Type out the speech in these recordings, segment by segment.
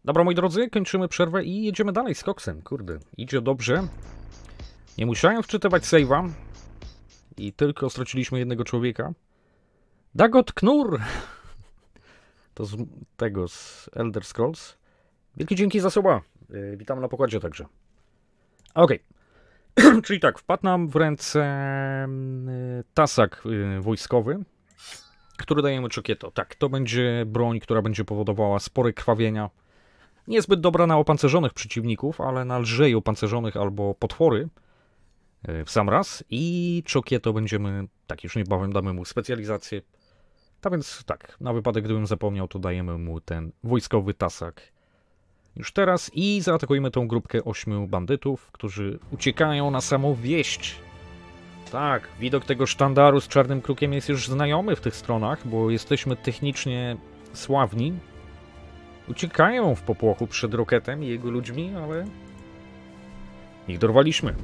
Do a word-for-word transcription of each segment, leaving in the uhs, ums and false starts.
Dobra, moi drodzy, kończymy przerwę i jedziemy dalej z koksem. Kurde, idzie dobrze. Nie musiałem wczytywać save'a. I tylko straciliśmy jednego człowieka. Dagot Knur! To z tego, z Elder Scrolls. Wielkie dzięki za słowa. Yy, witam na pokładzie także. Okej. Okay. Czyli tak, wpadł nam w ręce yy, tasak yy, wojskowy, który dajemy Czokieto. Tak, to będzie broń, która będzie powodowała spore krwawienia. Niezbyt dobra na opancerzonych przeciwników, ale na lżej opancerzonych albo potwory w sam raz. I Czokieto będziemy, tak już niebawem damy mu specjalizację. Tak więc tak, na wypadek gdybym zapomniał, to dajemy mu ten wojskowy tasak już teraz i zaatakujemy tą grupkę ośmiu bandytów, którzy uciekają na samą wieść. Tak, widok tego sztandaru z czarnym krukiem jest już znajomy w tych stronach, bo jesteśmy technicznie sławni. Uciekają w popłochu przed Roketem i jego ludźmi, ale ich dorwaliśmy.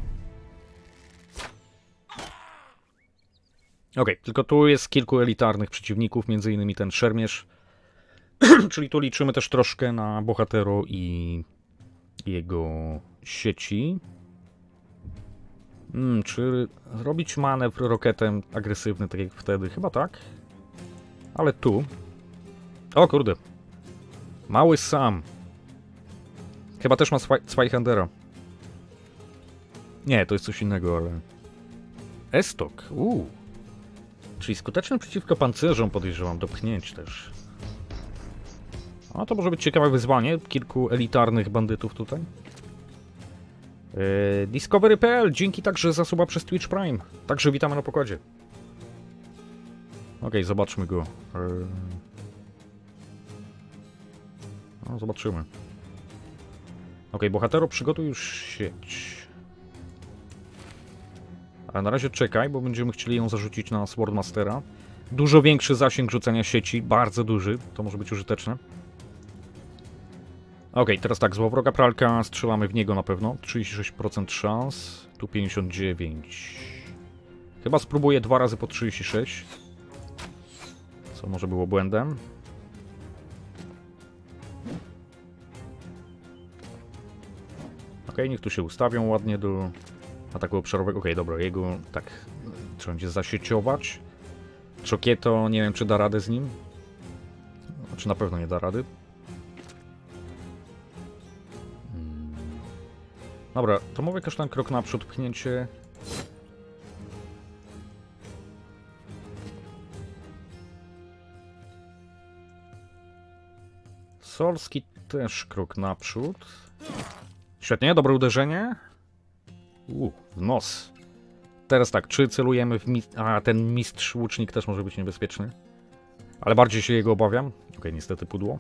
Ok, tylko tu jest kilku elitarnych przeciwników, między innymi ten szermierz. Czyli tu liczymy też troszkę na bohatero i jego sieci. Hmm, czy zrobić manewr Roketem agresywny, tak jak wtedy? Chyba tak. Ale tu... O kurde. Mały Sam. Chyba też ma Zweihandera. Nie, to jest coś innego, ale... Estok. Uuu. Czyli skuteczny przeciwko pancerzom, podejrzewam, do pchnięć też. A to może być ciekawe wyzwanie. Kilku elitarnych bandytów tutaj. Yy, Discovery kropka p l. Dzięki także za suba przez Twitch Prime. Także witamy na pokładzie. Okej, okay, zobaczmy go. Yy... No, zobaczymy. Okej, okay, bohatero, przygotuj już sieć. Ale na razie czekaj, bo będziemy chcieli ją zarzucić na Swordmastera. Dużo większy zasięg rzucania sieci, bardzo duży, to może być użyteczne. Ok, teraz tak, złowroga pralka, strzelamy w niego na pewno. trzydzieści sześć procent szans, tu pięćdziesiąt dziewięć. Chyba spróbuję dwa razy po trzydzieści sześć. Co może było błędem. Ok, niech tu się ustawią ładnie do ataku obszarowego. Ok, dobra, jego tak trzeba będzie zasieciować. Czokieto, nie wiem czy da radę z nim. Znaczy na pewno nie da rady. Hmm. Dobra, to mówię kasztan krok naprzód, pchnięcie. Solski też krok naprzód. Świetnie, dobre uderzenie. U, w nos. Teraz tak, czy celujemy w mistrz... A, ten mistrz łucznik też może być niebezpieczny. Ale bardziej się jego obawiam. Okej, okay, niestety pudło.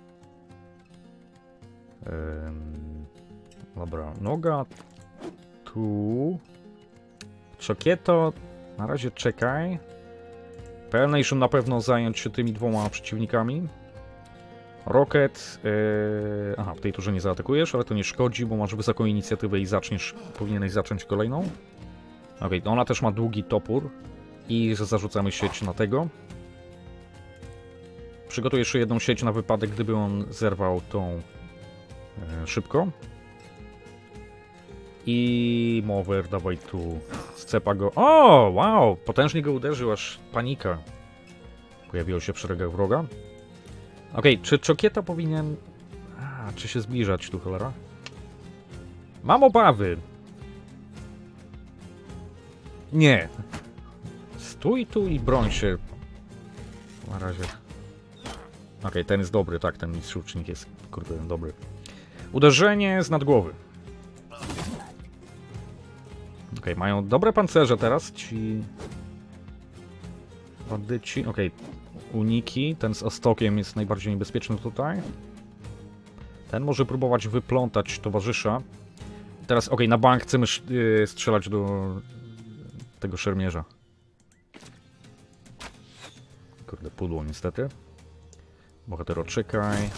Ym... Dobra, noga. Tu. Czokieto. Na razie czekaj. P L Nation na pewno zająć się tymi dwoma przeciwnikami. Rocket. Yy... Aha, w tej turze nie zaatakujesz, ale to nie szkodzi, bo masz wysoką inicjatywę i zaczniesz, powinieneś zacząć kolejną. Okej, okay, ona też ma długi topór i zarzucamy sieć na tego. Przygotuję jeszcze jedną sieć na wypadek, gdyby on zerwał tą yy, szybko. I Mower, dawaj tu. Scepa go. O, wow! Potężnie go uderzył, aż panika pojawiła się w szeregach wroga. Okej, okay, czy Czokieta powinien... A, czy się zbliżać tu, cholera? Mam obawy. Nie. Stój tu i broń się. Na razie. Okej, okay, ten jest dobry, tak, ten mistrz łucznik jest, kurde, dobry. Uderzenie z nadgłowy. Okej, okay, mają dobre pancerze teraz, ci... bandyci, okej. Okay. Uniki, ten z ostokiem jest najbardziej niebezpieczny tutaj. Ten może próbować wyplątać towarzysza. Teraz, okej, okay, na bank chcemy yy, strzelać do tego szermierza. Kurde, pudło niestety. Bohatero, czekaj.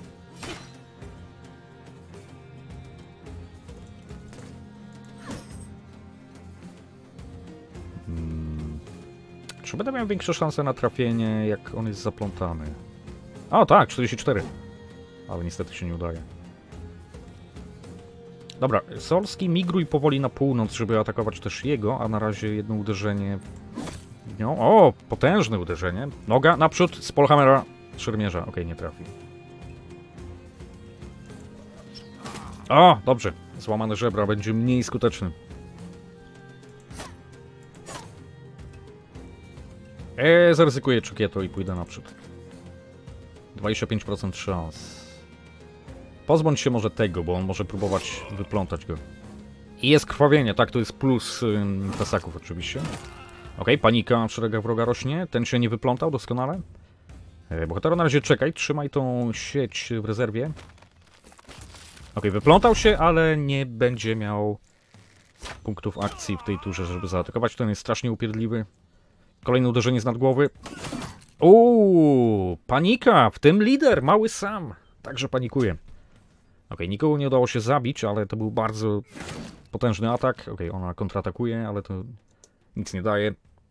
Hmm. Czy będę miał większe szanse na trafienie, jak on jest zaplątany? O tak, czterdzieści cztery. ale niestety się nie udaje. Dobra, Solski, migruj powoli na północ, żeby atakować też jego, a na razie jedno uderzenie... No, o, potężne uderzenie. Noga naprzód, z Polhammera, szermierza. Okej, okay, nie trafił. O, dobrze. Złamane żebra, będzie mniej skuteczny. Eee, zaryzykuję czukieto i pójdę naprzód. dwadzieścia pięć procent szans. Pozbądź się może tego, bo on może próbować wyplątać go. I jest krwawienie, tak, to jest plus ym, tasaków oczywiście. Ok, panika w szeregach wroga rośnie. Ten się nie wyplątał doskonale. E, bohatero, na razie czekaj, trzymaj tą sieć w rezerwie. Ok, wyplątał się, ale nie będzie miał punktów akcji w tej turze, żeby zaatakować. Ten jest strasznie upierdliwy. Kolejne uderzenie z nadgłowy. Uuu, panika, w tym lider, mały Sam. Także panikuje. Ok, nikogo nie udało się zabić, ale to był bardzo potężny atak. Ok, ona kontratakuje, ale to nic nie daje.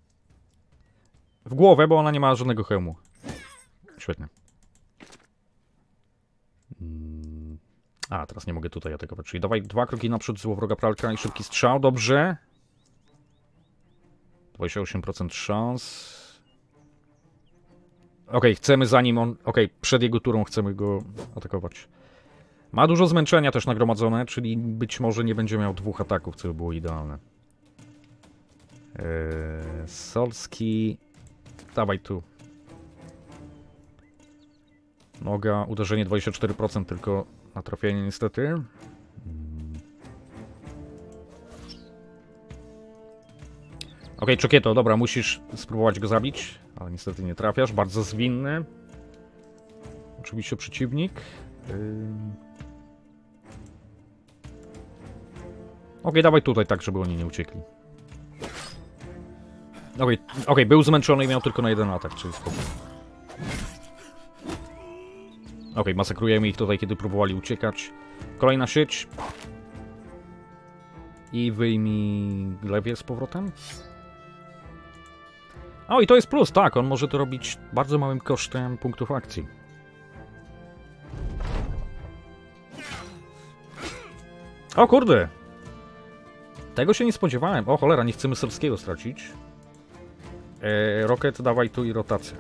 W głowę, bo ona nie ma żadnego hełmu. Świetnie. A, teraz nie mogę tutaj atakować. Czyli dawaj dwa kroki naprzód, złowroga pralka i szybki strzał. Dobrze. dwadzieścia osiem procent szans. Ok, chcemy zanim on... Ok, przed jego turą chcemy go atakować. Ma dużo zmęczenia też nagromadzone, czyli być może nie będzie miał dwóch ataków, co by było idealne. Eee, Solski... Dawaj tu. Noga, uderzenie dwadzieścia cztery procent tylko na trafienie niestety. Hmm. Ok, Czokieto, dobra, musisz spróbować go zabić, ale niestety nie trafiasz, bardzo zwinny. Oczywiście przeciwnik. Yy... Ok, dawaj tutaj tak, żeby oni nie uciekli. Ok, okay, był zmęczony i miał tylko na jeden atak, czyli spoko. Ok, masakrujemy ich tutaj, kiedy próbowali uciekać. Kolejna sieć. I wyjmij lewie z powrotem. O, i to jest plus, tak, on może to robić bardzo małym kosztem punktów akcji. O kurde! Tego się nie spodziewałem. O cholera, nie chcemy Solskiego stracić. Eee, Rocket, dawaj tu i rotację.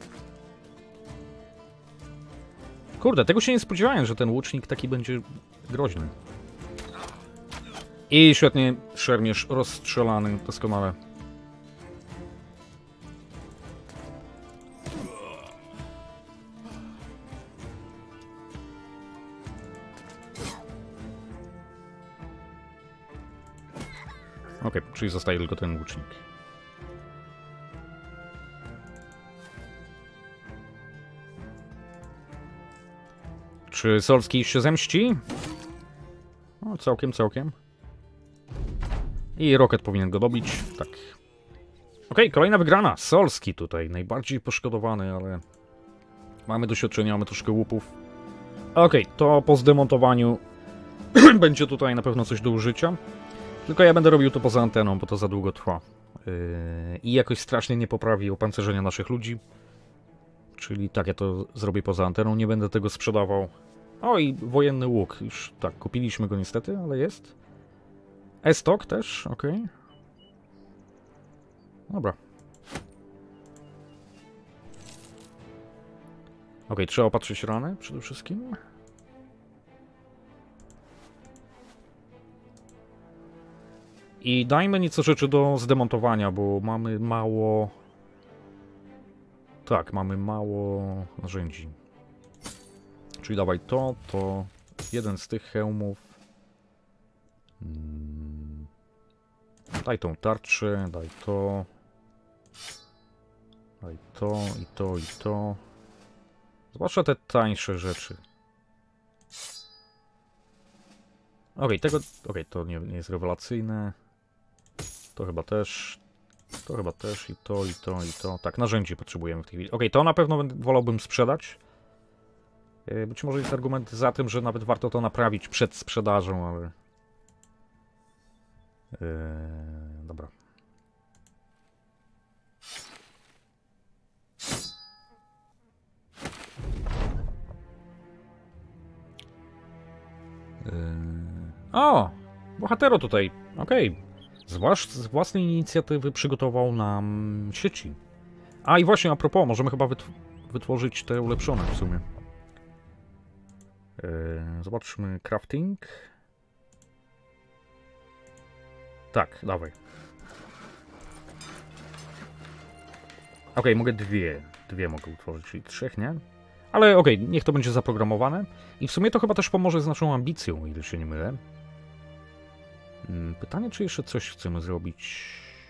Kurde, tego się nie spodziewałem, że ten łucznik taki będzie groźny. I świetnie, szermierz rozstrzelany, doskonale. Ok, czyli zostaje tylko ten łucznik. Czy Solski się zemści? No, całkiem, całkiem. I Rocket powinien go dobić, tak. Ok, kolejna wygrana. Solski tutaj, najbardziej poszkodowany, ale... Mamy doświadczenie, mamy troszkę łupów. Ok, to po zdemontowaniu będzie tutaj na pewno coś do użycia. Tylko ja będę robił to poza anteną, bo to za długo trwa. Yy, I jakoś strasznie nie poprawi opancerzenia naszych ludzi. Czyli tak, ja to zrobię poza anteną, nie będę tego sprzedawał. O, i wojenny łuk. Już tak, kupiliśmy go niestety, ale jest. E-stock też, ok. Dobra. Ok, trzeba opatrzyć rany przede wszystkim. I dajmy nieco rzeczy do zdemontowania, bo mamy mało... Tak, mamy mało narzędzi. Czyli dawaj to, to... Jeden z tych hełmów. Hmm. Daj tą tarczę, daj to. Daj to, i to, i to. Zwłaszcza te tańsze rzeczy. Okej, okay, tego... Okej, okay, to nie, nie jest rewelacyjne. To chyba też. To chyba też i to, i to, i to. Tak, narzędzi potrzebujemy w tej chwili. Okej, okay, to na pewno wolałbym sprzedać. Być może jest argument za tym, że nawet warto to naprawić przed sprzedażą, ale... Eee, dobra. Yy... O! Bohatero tutaj. Okej. Okay. Zwłasz z własnej inicjatywy przygotował nam sieci. A i właśnie, a propos, możemy chyba wytw wytworzyć te ulepszone w sumie. Yy... Zobaczmy crafting. Tak, dawaj. Okej, okay, mogę dwie. Dwie mogę utworzyć, czyli trzech, nie? Ale okej, okay, niech to będzie zaprogramowane. I w sumie to chyba też pomoże z naszą ambicją, o ile się nie mylę. Pytanie, czy jeszcze coś chcemy zrobić?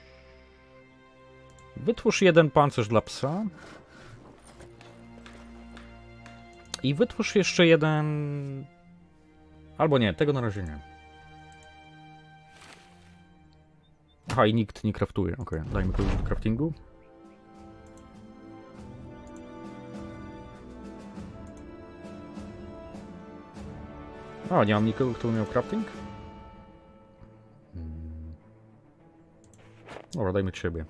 Wytwórz jeden pancerz dla psa. I wytwórz jeszcze jeden... Albo nie, tego na razie nie. Aha, i nikt nie kraftuje. Okej, okay, dajmy kogoś do craftingu. O, nie mam nikogo, kto miał crafting? Hmm. Dobra, dajmy ciebie.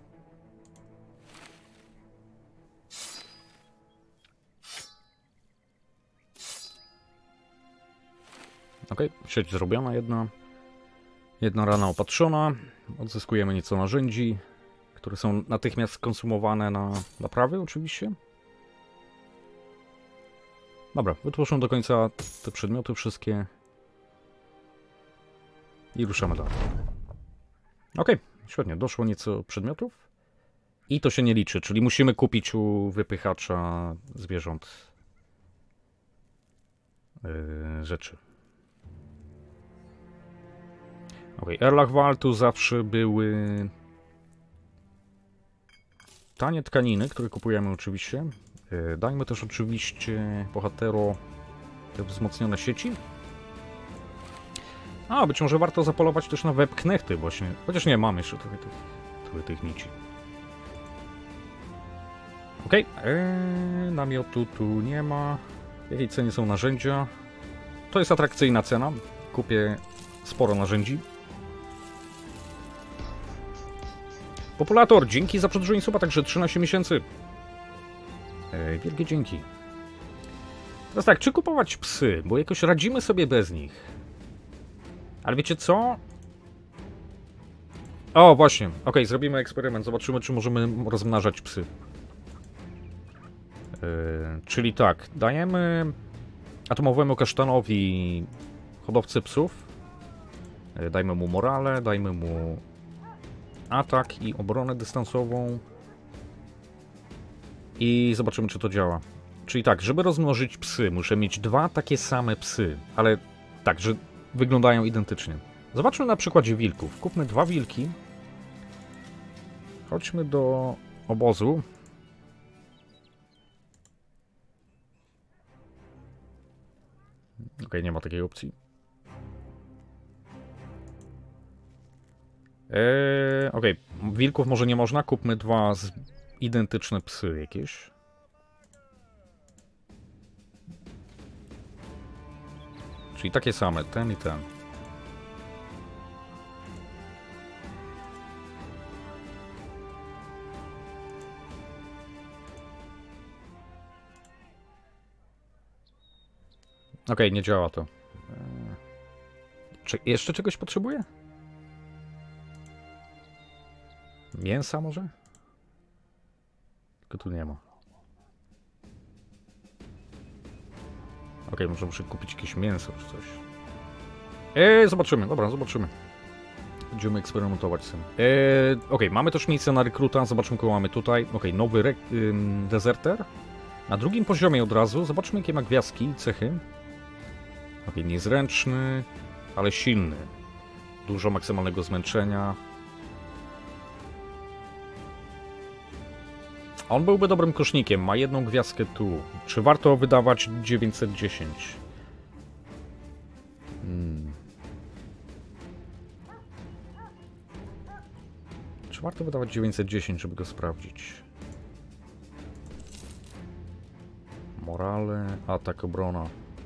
Ok, sieć zrobiona, jedna. Jedna rana opatrzona. Odzyskujemy nieco narzędzi, które są natychmiast konsumowane na naprawy oczywiście. Dobra, wytłoczą do końca te przedmioty wszystkie. I ruszamy dalej. Ok, świetnie, doszło nieco przedmiotów. I to się nie liczy, czyli musimy kupić u wypychacza zwierząt yy, rzeczy. Ok, Erlachwal tu zawsze były tanie tkaniny, które kupujemy oczywiście. Yy, dajmy też oczywiście bohatero te wzmocnione sieci. A, być może warto zapolować też na webknechty właśnie. Chociaż nie, mamy jeszcze trochę tych, trochę tych nici. Okej, okay. eee, namiotu tu nie ma. W jakiej cenie są narzędzia? To jest atrakcyjna cena. Kupię sporo narzędzi. Populator, dzięki za przedłużenie suba, także trzynaście miesięcy. Eee, wielkie dzięki. Teraz tak, czy kupować psy? Bo jakoś radzimy sobie bez nich. Ale wiecie co? O, właśnie. Okej, okay, zrobimy eksperyment. Zobaczymy, czy możemy rozmnażać psy. Yy, czyli tak, dajemy atomowemu kasztanowi hodowcę psów. Yy, dajmy mu morale, dajmy mu atak i obronę dystansową. I zobaczymy, czy to działa. Czyli tak, żeby rozmnożyć psy, muszę mieć dwa takie same psy, ale tak, że wyglądają identycznie. Zobaczmy na przykładzie wilków. Kupmy dwa wilki. Chodźmy do obozu. Ok, nie ma takiej opcji. Eee, ok, wilków może nie można. Kupmy dwa z... identyczne psy jakieś. Czyli takie same, ten i ten. Okej, okay, nie działa to. Czy jeszcze czegoś potrzebuję? Mięsa może? Tylko tu nie ma. Okej, okay, może muszę kupić jakieś mięso czy coś. Eee, zobaczymy, dobra, zobaczymy. Będziemy eksperymentować z tym. Eee, Okej, okay, mamy też miejsce na rekruta, zobaczmy, kogo mamy tutaj. Okej, okay, nowy re ym, deserter. Na drugim poziomie od razu, zobaczmy, jakie ma gwiazdki i cechy. Okej, okay, niezręczny, ale silny. Dużo maksymalnego zmęczenia. On byłby dobrym kosznikiem, ma jedną gwiazdkę tu. Czy warto wydawać dziewięćset dziesięć? Hmm. Czy warto wydawać dziewięćset dziesięć, żeby go sprawdzić? Morale, atak, obrona.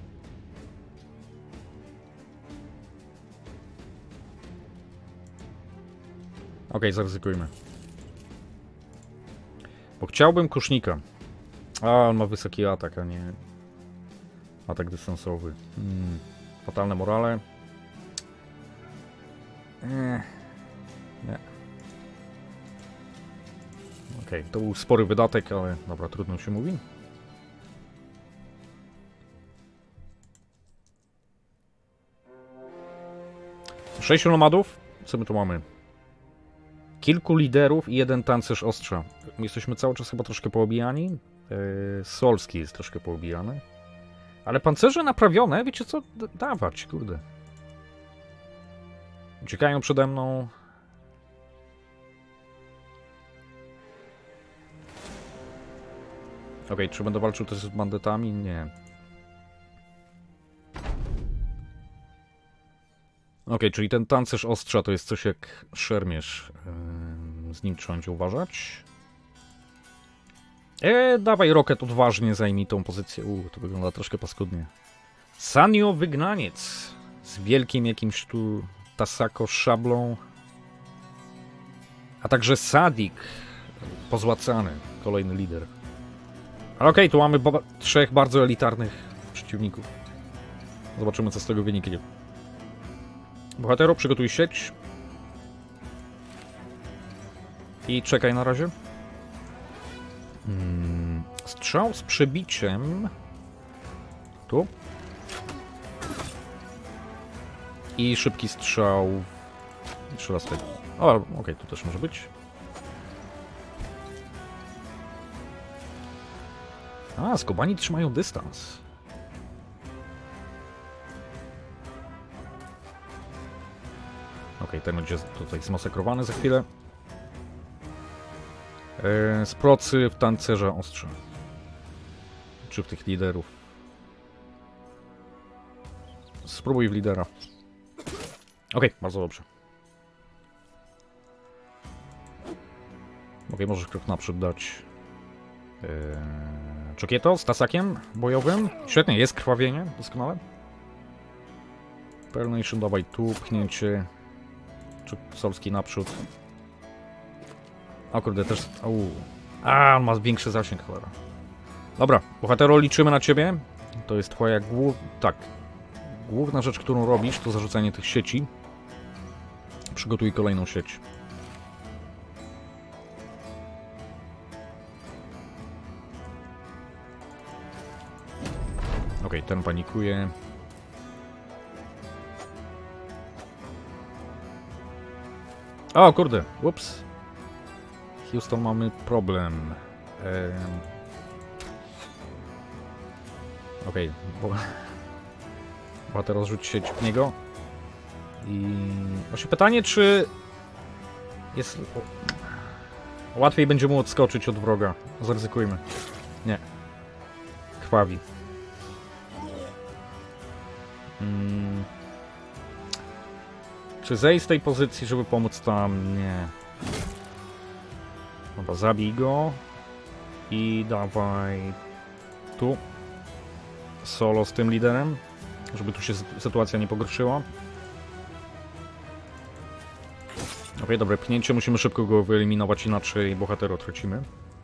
Okej, okay, zaryzykujmy. Bo chciałbym kusznika. A, on ma wysoki atak, a nie atak dystansowy. Hmm. Fatalne morale. Eee, nie. Okej, okay, to był spory wydatek, ale dobra, trudno się mówi. Sześciu nomadów. Co my tu mamy? Kilku liderów i jeden tancerz ostrza. Jesteśmy cały czas chyba troszkę poobijani. Yy, Solski jest troszkę poobijany. Ale pancerze naprawione, wiecie co? D dawać, kurde. Uciekają przede mną. Okej, okay, czy będę walczył też z bandytami? Nie. Okej, okay, czyli ten tancerz ostrza to jest coś jak szermierz. Yy, z nim trzeba będzie uważać. E, dawaj Rocket, odważnie zajmij tą pozycję. U, to wygląda troszkę paskudnie. Sanio Wygnaniec. Z wielkim jakimś tu Tasako szablą. A także Sadik. Pozłacany. Kolejny lider. Ale okej, okay, tu mamy ba trzech bardzo elitarnych przeciwników. Zobaczymy, co z tego wyniknie. Bohatero, przygotuj sieć. I czekaj na razie. Hmm. Strzał z przebiciem. Tu. I szybki strzał. Trzy razy tego. O, okej, okay, tu też może być. A, skubani trzymają dystans. Okej, okay, ten będzie tutaj zmasakrowany za chwilę. Eee, z procy w tancerza ostrza. Czy w tych liderów. Spróbuj w lidera. Okej, okay, bardzo dobrze. Okej, okay, możesz krok naprzód dać. Eee, Czokieto z tasakiem bojowym. Świetnie, jest krwawienie, doskonale. Pearl Nation, dawaj tu, pchnięcie. Solski naprzód. O kurde, też... Uu. A, on ma większy zasięg, cholera. Dobra, bohatero, liczymy na ciebie. To jest twoja głów... Tak. Główna rzecz, którą robisz, to zarzucanie tych sieci. Przygotuj kolejną sieć. Okej, okay, ten panikuje. O kurde, ups. Houston, mamy problem. Ehm... Okej, okay. Bohater rozrzuć sieć w niego. I właśnie pytanie, czy jest... Łatwiej będzie mu odskoczyć od wroga. Zaryzykujmy. Nie. Krwawi. Hmm. Czy zejść z tej pozycji, żeby pomóc tam? Nie. Dobra, zabij go. I dawaj tu. Solo z tym liderem. Żeby tu się sytuacja nie pogorszyła. Ok, dobre pchnięcie. Musimy szybko go wyeliminować, inaczej bohatera tracimy.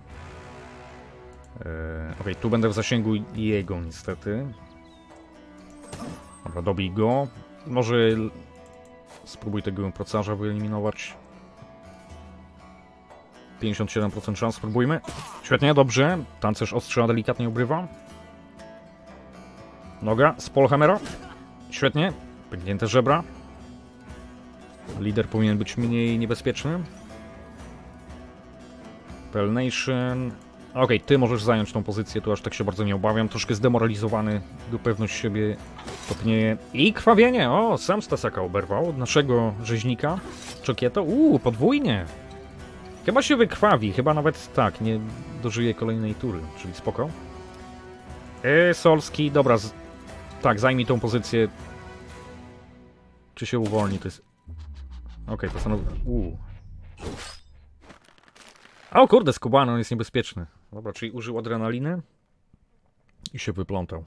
Eee, ok, tu będę w zasięgu jego niestety. Dobra, dobij go. Może spróbuj tego procarza wyeliminować. pięćdziesiąt siedem procent szans, spróbujmy. Świetnie, dobrze. Tancerz ostrza delikatnie obrywa. Noga z Polhammera. Świetnie. Pęknięte żebra. Lider powinien być mniej niebezpieczny. Pearl Nation. Okej, okay, ty możesz zająć tą pozycję, tu aż tak się bardzo nie obawiam. Troszkę zdemoralizowany, do pewność siebie topnieje. I krwawienie! O, sam Stasaka oberwał od naszego rzeźnika. Czokieto. Uuu, podwójnie. Chyba się wykrwawi, chyba nawet tak, nie dożyje kolejnej tury, czyli spoko. E, Solski, dobra, z... tak, zajmij tą pozycję. Czy się uwolni, to jest... Okej, okay, postanowię... Uuu. O kurde, skubany, on jest niebezpieczny. Dobra, czyli użył adrenaliny i się wyplątał.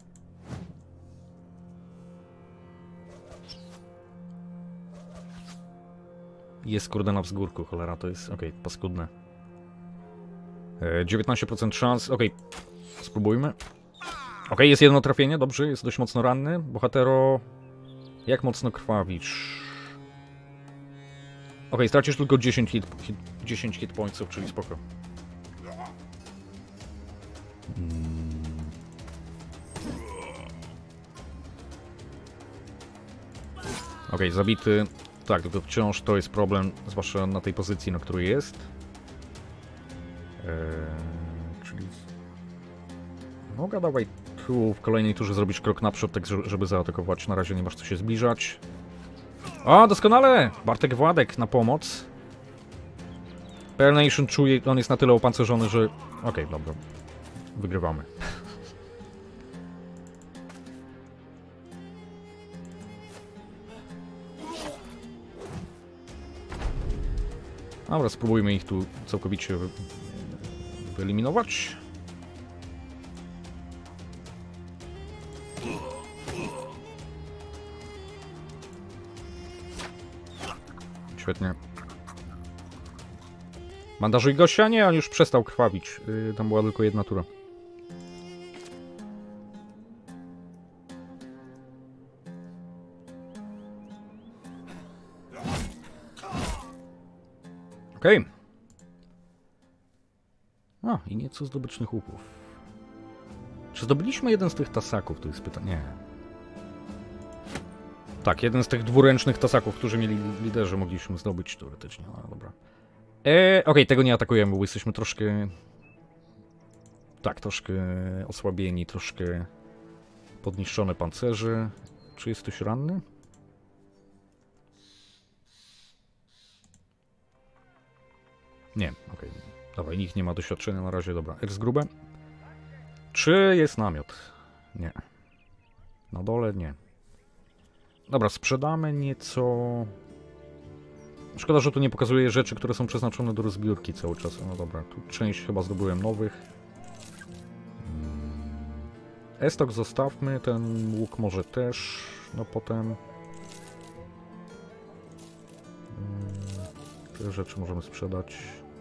Jest kurde na wzgórku, cholera, to jest... Okej, okay, paskudne. E, dziewiętnaście procent szans, okej, okay. Spróbujmy. Ok, jest jedno trafienie, dobrze, jest dość mocno ranny. Bohatero, jak mocno krwawisz? Ok, stracisz tylko dziesięć hit, hit, dziesięć hit pointsów, czyli spoko. Hmm. Ok, zabity. Tak, tylko wciąż to jest problem, zwłaszcza na tej pozycji, na której jest. Eee, czyli... Mogę dawaj tu w kolejnej turze zrobić krok naprzód, tak żeby zaatakować. Na razie nie masz co się zbliżać. O, doskonale! Bartek Władek na pomoc. Pearl Nation czuje, on jest na tyle opancerzony, że... Okej, okay, dobra. Wygrywamy. Dobra, spróbujmy ich tu całkowicie wy... wyeliminować. Świetnie. Bandażuj gościa? Nie, on już przestał krwawić. Yy, tam była tylko jedna tura. Okej. Okay. A, i nieco zdobycznych łupów. Czy zdobyliśmy jeden z tych tasaków? To jest pytanie. Nie. Tak, jeden z tych dwuręcznych tasaków, którzy mieli liderzy, mogliśmy zdobyć teoretycznie. No dobra. Eee, Okej, okay, tego nie atakujemy, bo jesteśmy troszkę... Tak, troszkę osłabieni, troszkę podniszczone pancerze. Czy jest ktoś ranny? Nie, okej. Okay. Dobra, nikt nie ma doświadczenia na razie, dobra. Ers grube. Czy jest namiot? Nie. Na dole nie. Dobra, sprzedamy nieco... Szkoda, że tu nie pokazuje rzeczy, które są przeznaczone do rozbiórki cały czas. No dobra, tu część chyba zdobyłem nowych. Estok zostawmy, ten łuk może też. No potem... Te rzeczy możemy sprzedać.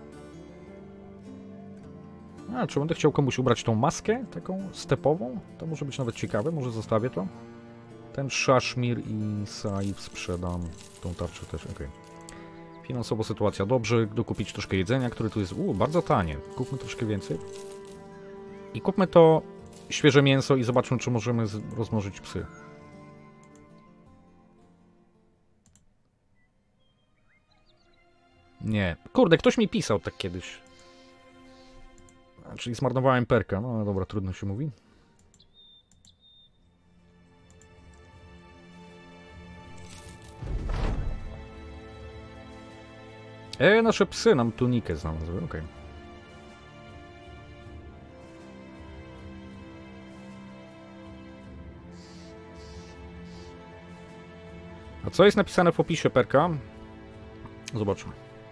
A, czy będę chciał komuś ubrać tą maskę, taką stepową? To może być nawet ciekawe, może zostawię to. Ten Szaszmir i Saif sprzedam. Tą tarczę też, okej. Okay. Finansowo sytuacja dobrze, dokupić troszkę jedzenia, które tu jest, u, bardzo tanie. Kupmy troszkę więcej. I kupmy to świeże mięso i zobaczmy, czy możemy rozmnożyć psy. Nie. Kurde, ktoś mi pisał tak kiedyś. Czyli zmarnowałem perka. No dobra, trudno się mówi. E, nasze psy nam tunikę znalazły, okej. Okay. A co jest napisane w opisie perka? Zobaczmy.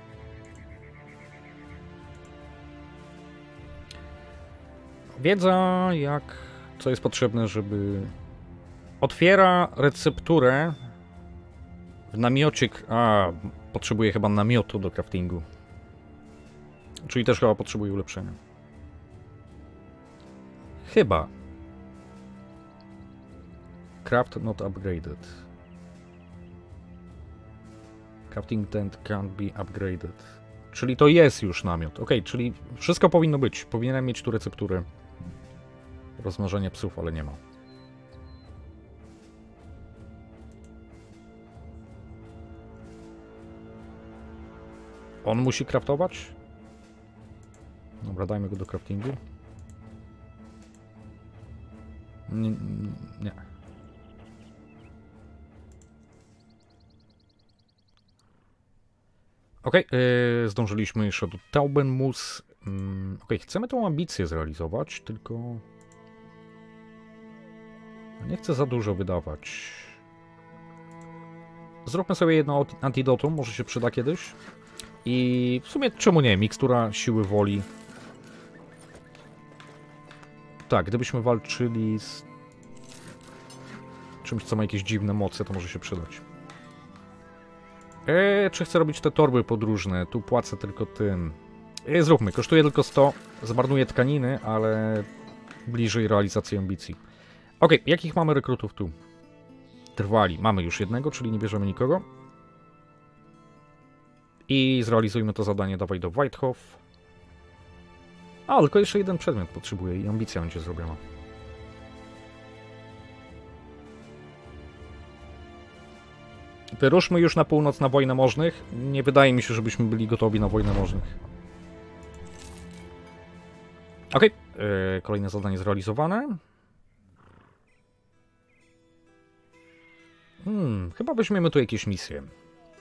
Wiedza, jak... co jest potrzebne, żeby... Otwiera recepturę w namiocie... A, potrzebuje chyba namiotu do craftingu. Czyli też chyba potrzebuje ulepszenia. Chyba. Craft not upgraded. Crafting tent can't be upgraded. Czyli to jest już namiot. Ok, czyli wszystko powinno być. Powinienem mieć tu recepturę rozmnożenia psów, ale nie ma. On musi craftować? Dobra, dajmy go do craftingu. Nie. nie. Ok, yy, zdążyliśmy jeszcze do Taubenmus. Yy, ok, chcemy tą ambicję zrealizować, tylko... Nie chcę za dużo wydawać. Zróbmy sobie jedno antidotum, może się przyda kiedyś. I w sumie czemu nie? Mikstura siły woli. Tak, gdybyśmy walczyli z czymś, co ma jakieś dziwne moce, to może się przydać. Eee, czy chcę robić te torby podróżne? Tu płacę tylko tym. Eee, zróbmy, kosztuje tylko sto. Zmarnuję tkaniny, ale bliżej realizacji ambicji. Okej, okay, jakich mamy rekrutów tu? Trwali. Mamy już jednego, czyli nie bierzemy nikogo. I zrealizujmy to zadanie, dawaj do Whitehoff. A, tylko jeszcze jeden przedmiot potrzebuję i ambicja będzie zrobiona. Wyruszmy już na północ na wojnę możnych. Nie wydaje mi się, żebyśmy byli gotowi na wojnę możnych. Okej, okay. yy, kolejne zadanie zrealizowane. Hmm, chyba weźmiemy tu jakieś misje. Okej,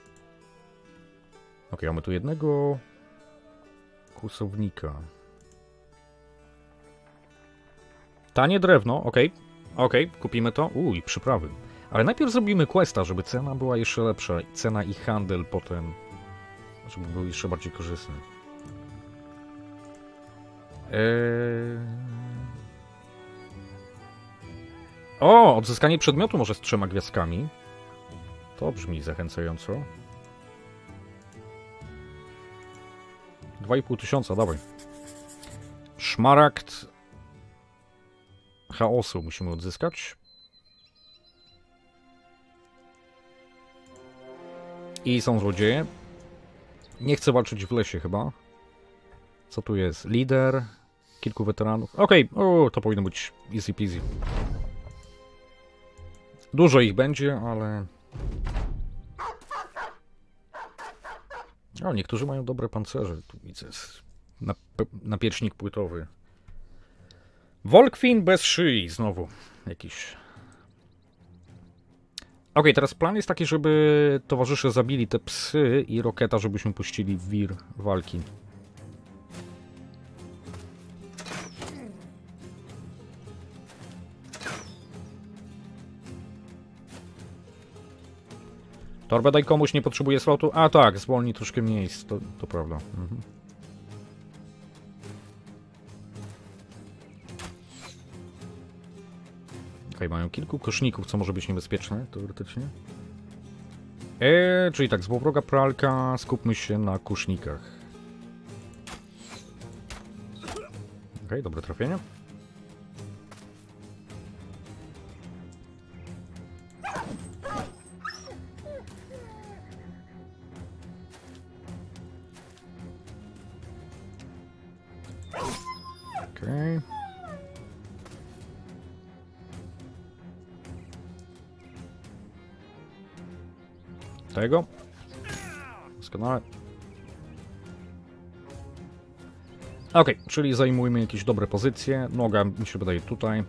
okay, mamy tu jednego kłusownika. Tanie drewno, okej. Okay. Okej, okay, kupimy to. Uj, i przyprawy. Ale najpierw zrobimy questa, żeby cena była jeszcze lepsza. Cena i handel potem, żeby był jeszcze bardziej korzystny. Eee... O, odzyskanie przedmiotu może z trzema gwiazdkami. To brzmi zachęcająco. Dwa i pół tysiąca, dawaj. Szmaragd chaosu musimy odzyskać. I są złodzieje. Nie chcę walczyć w lesie chyba. Co tu jest? Lider. Kilku weteranów. Okej, okay. To powinno być easy peasy. Dużo ich będzie, ale... O, niektórzy mają dobre pancerze. Tu widzę napiecznik płytowy. Volkwin bez szyi znowu. Jakiś... Ok, teraz plan jest taki, żeby towarzysze zabili te psy i Roketa, żebyśmy puścili w wir walki. Torbedaj komuś nie potrzebuje slotu? A tak, zwolni troszkę miejsc, to, to prawda. Mhm. Okej, mają kilku koszników, co może być niebezpieczne, teoretycznie. Eee, czyli tak, złowroga pralka, skupmy się na kusznikach. Okej, dobre trafienie. Okej. Tego. Doskonale. Ok, czyli zajmujmy jakieś dobre pozycje. Noga mi się wydaje tutaj.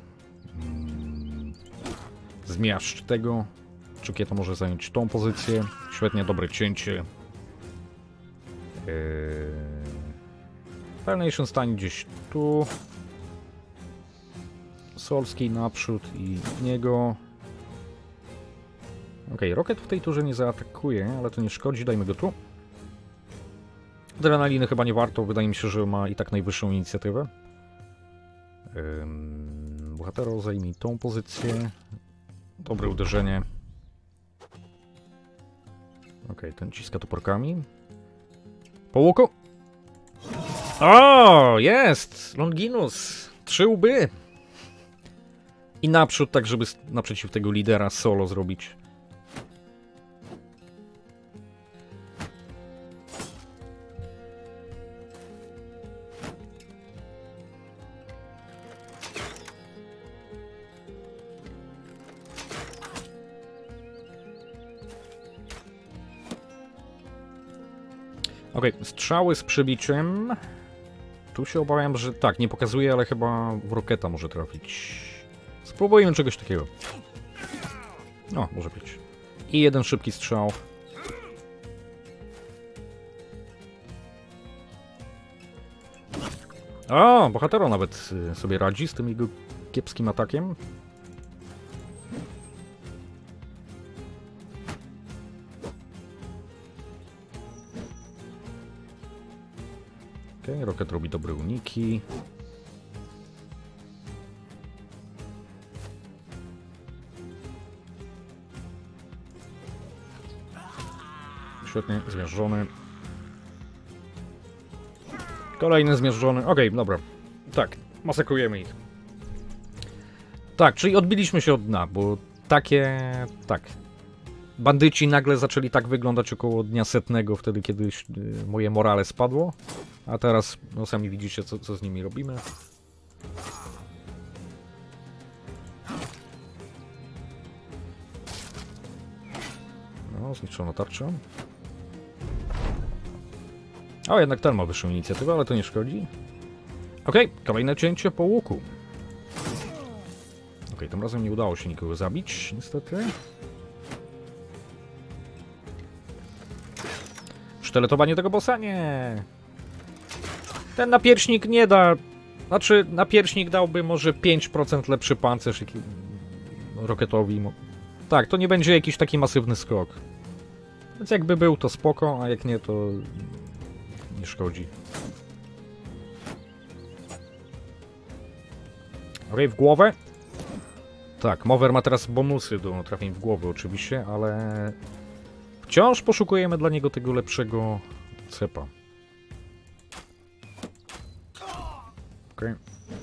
Zmiażdż tego. Czukieta może zająć tą pozycję. Świetnie, dobre cięcie. Pearl stanie gdzieś tu. Solski naprzód i niego. Ok, Rocket w tej turze nie zaatakuje, ale to nie szkodzi, dajmy go tu. Adrenaliny chyba nie warto, wydaje mi się, że ma i tak najwyższą inicjatywę. Ym, bohatero zajmij tą pozycję. Dobre uderzenie. Ok, ten ciska toporkami. Po łuku. O, jest! Longinus! Trzy łby! I naprzód, tak żeby naprzeciw tego lidera solo zrobić. Ok, strzały z przebiciem. Tu się obawiam, że tak, nie pokazuje, ale chyba w Roketa może trafić. Spróbujmy czegoś takiego. No, może być. I jeden szybki strzał. O, bohatero nawet sobie radzi z tym jego kiepskim atakiem. Okej, okay, Rocket robi dobre uniki. Świetnie, zmiażdżony. Kolejny zmiażdżony. Okej, okay, dobra. Tak, masakrujemy ich. Tak, czyli odbiliśmy się od dna, bo takie... tak. Bandyci nagle zaczęli tak wyglądać około dnia setnego, wtedy kiedy yy, moje morale spadło. A teraz, no sami widzicie, co, co z nimi robimy. No, zniszczono tarczę. O, jednak ten ma wyższą inicjatywę, ale to nie szkodzi. Okej, okay, kolejne cięcie po łuku. Okej, okay, tym razem nie udało się nikogo zabić, niestety. Sztyletowanie tego bossa? Nie. Ten napierśnik nie da... Znaczy, napierśnik dałby może pięć procent lepszy pancerz jaki... Rocketowi. Tak, to nie będzie jakiś taki masywny skok. Więc jakby był, to spoko, a jak nie, to... nie szkodzi. Okej, w głowę. Tak, Mower ma teraz bonusy do trafień w głowę oczywiście, ale... Wciąż poszukujemy dla niego tego lepszego cepa. Okej.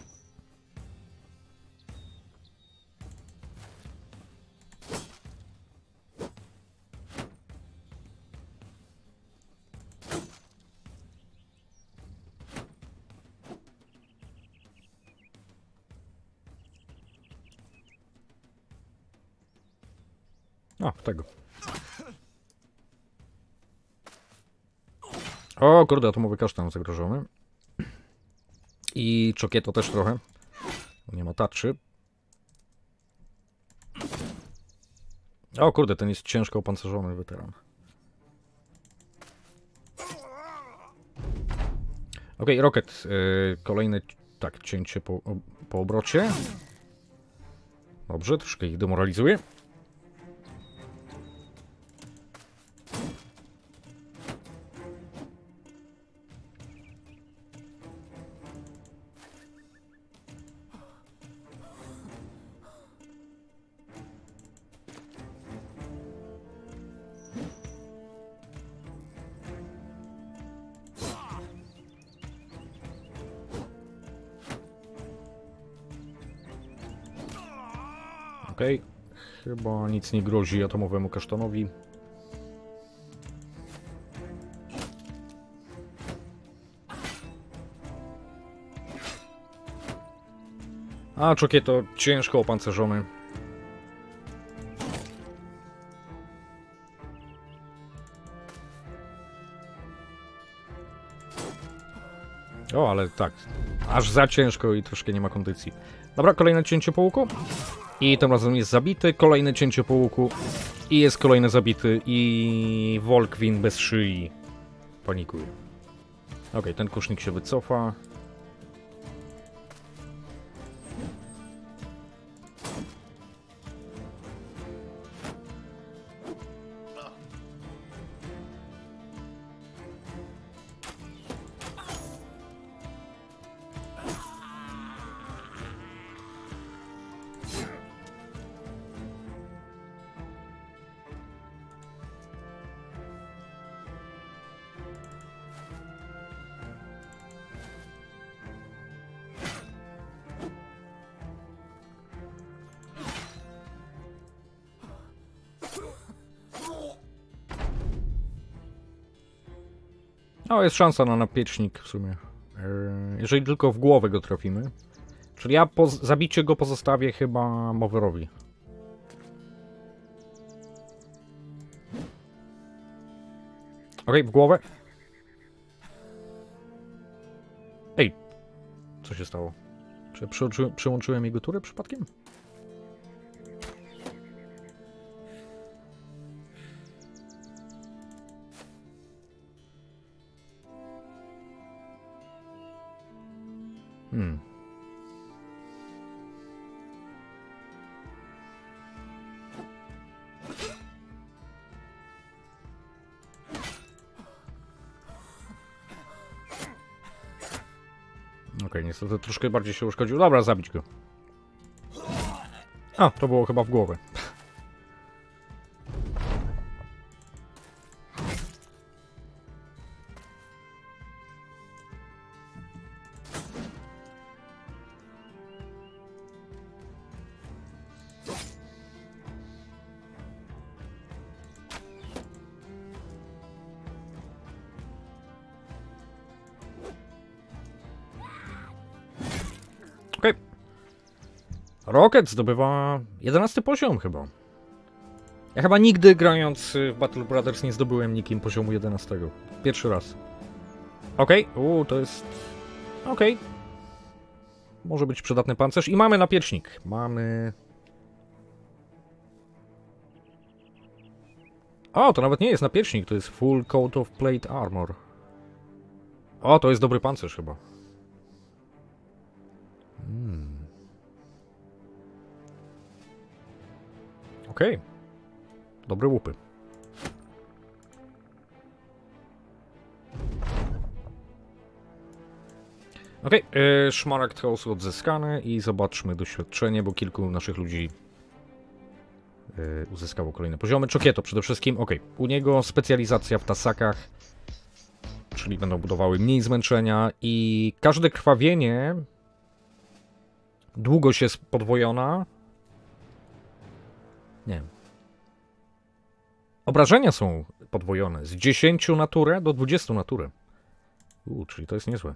O, tego. O, kurde, atomowy kasztan zagrożony. I czokieto też trochę. Nie ma tarczy. O, kurde, ten jest ciężko opancerzony weteran. Okej, okay, Rocket. Yy, kolejne, tak, cięcie po, o, po obrocie. Dobrze, troszkę ich demoralizuje. Okej, okay. Chyba nic nie grozi atomowemu kasztanowi. A czokieto ciężko opancerzony. O, ale tak, aż za ciężko i troszkę nie ma kondycji. Dobra, kolejne cięcie po łuku. I tym razem jest zabity, kolejne cięcie po łuku. I jest kolejny zabity i Volkwin bez szyi panikuje. Ok, ten kusznik się wycofa. No, jest szansa na napiecznik w sumie. Jeżeli tylko w głowę go trafimy. Czyli ja po zabicie go pozostawię chyba Mowerowi. Okej, w głowę. Ej, co się stało? Czy przyłączy, przyłączyłem jego turę przypadkiem? Hmm. Okej, okay, niestety troszkę bardziej się uszkodził. Dobra, zabić go. A, to było chyba w głowę. Rocket zdobywa jedenasty poziom chyba. Ja chyba nigdy grając w Battle Brothers nie zdobyłem nikim poziomu jedenastego. Pierwszy raz. Okej, okay. Uuu, to jest... Okej. Okay. Może być przydatny pancerz. I mamy napiecznik. Mamy... O, to nawet nie jest napiecznik, to jest full coat of plate armor. O, to jest dobry pancerz chyba. Hmm. Okej. Okay. Dobre łupy. Okej, okay. Szmaragd chaosu odzyskany i zobaczmy doświadczenie, bo kilku naszych ludzi yy, uzyskało kolejne poziomy. Czokieto przede wszystkim, ok, u niego specjalizacja w tasakach, czyli będą budowały mniej zmęczenia i każde krwawienie, długość jest podwojona. Nie wiem. Obrażenia są podwojone z dziesięciu na turę do dwudziestu na turę. Uuu, czyli to jest niezłe.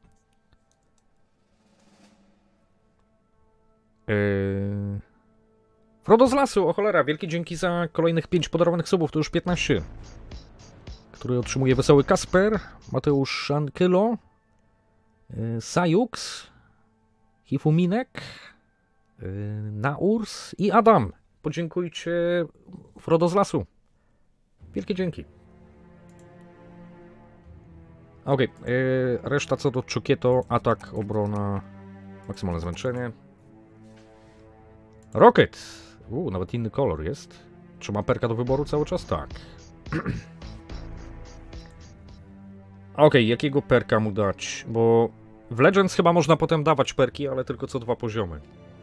Yy... Frodo z lasu, o cholera, wielkie dzięki za kolejnych pięć podarowanych subów, to już piętnaście. Który otrzymuje Wesoły Kasper, Mateusz Szankylo, yy, Sajux, Hifuminek, yy, Naurs i Adam. Podziękujcie Frodo z lasu. Wielkie dzięki. Ok, yy, reszta co do Czokieto, atak, obrona, maksymalne zmęczenie. Rocket! Uuu, nawet inny kolor jest. Czy ma perka do wyboru cały czas? Tak. Ok, jakiego perka mu dać? Bo w Legends chyba można potem dawać perki, ale tylko co dwa poziomy.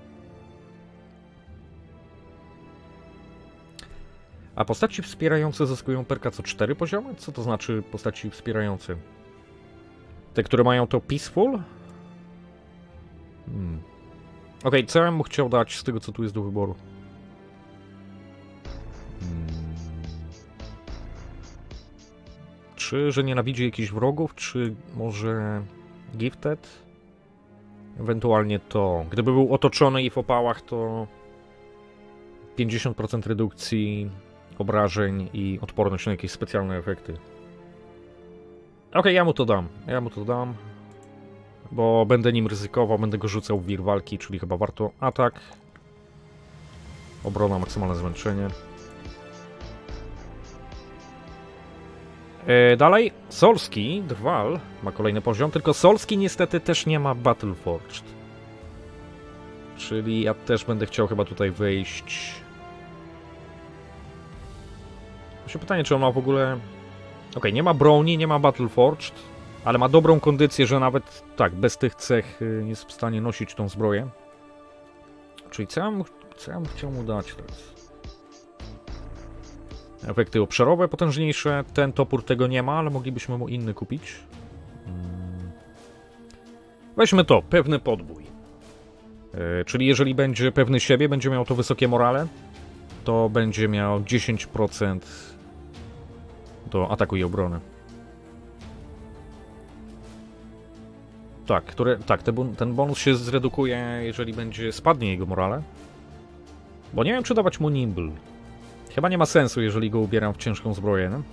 A postaci wspierające zyskują perka co cztery poziomy? Co to znaczy postaci wspierające? Te, które mają to Peaceful? Hmm. Ok, co ja bym mu chciał dać z tego, co tu jest do wyboru? Hmm. Czy, że nienawidzi jakichś wrogów, czy może Gifted? Ewentualnie to. Gdyby był otoczony i w opałach, to pięćdziesiąt procent redukcji obrażeń i odporność na jakieś specjalne efekty. Ok, ja mu to dam. Ja mu to dam. Bo będę nim ryzykował, będę go rzucał w wir walki, czyli chyba warto atak. Obrona, maksymalne zmęczenie. E, dalej, Solski, Drwal, ma kolejny poziom, tylko Solski niestety też nie ma Battleforged. Czyli ja też będę chciał chyba tutaj wejść. Właśnie pytanie, czy on ma w ogóle... Ok, nie ma broni, nie ma Battleforged, ale ma dobrą kondycję, że nawet tak, bez tych cech jest w stanie nosić tą zbroję. Czyli co ja bym, co ja bym chciał mu dać teraz? Efekty obszarowe potężniejsze. Ten topór tego nie ma, ale moglibyśmy mu inny kupić. Hmm. Weźmy to, pewny podbój. Yy, czyli jeżeli będzie pewny siebie, będzie miał to wysokie morale, to będzie miał dziesięć procent do ataku i obrony. Tak, które, tak ten, ten bonus się zredukuje, jeżeli będzie spadnie jego morale. Bo nie wiem, czy dawać mu Nimble. Chyba nie ma sensu, jeżeli go ubieram w ciężką zbroję, nie?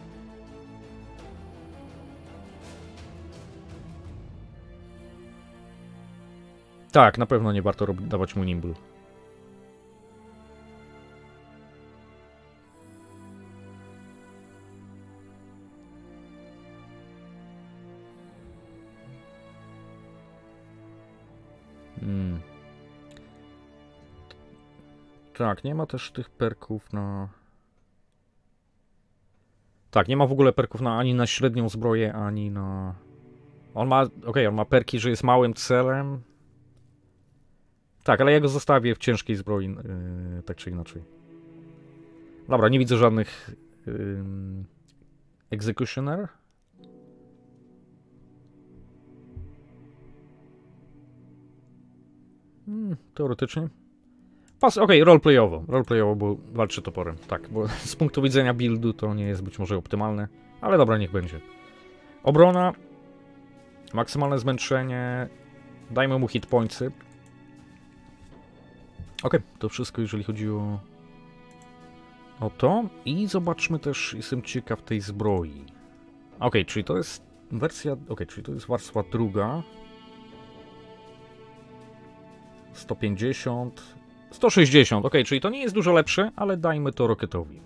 Tak, na pewno nie warto dawać mu Nimble. Hmm. Tak, nie ma też tych perków na... Tak, nie ma w ogóle perków na, ani na średnią zbroję, ani na... On ma... Okej, okay, on ma perki, że jest małym celem. Tak, ale ja go zostawię w ciężkiej zbroi, yy, tak czy inaczej. Dobra, nie widzę żadnych... Yy... Executioner? Hmm, teoretycznie. Pas, okej, okay, roleplayowo. Roleplayowo, bo walczy toporem. Tak, bo z punktu widzenia buildu to nie jest być może optymalne, ale dobra, niech będzie. Obrona. Maksymalne zmęczenie. Dajmy mu hit pointsy. Ok, to wszystko jeżeli chodzi o, o to. I zobaczmy też, jestem ciekaw tej zbroi. Ok, czyli to jest wersja, ok, czyli to jest warstwa druga. sto pięćdziesiąt, sto sześćdziesiąt, ok, czyli to nie jest dużo lepsze, ale dajmy to Rocketowi.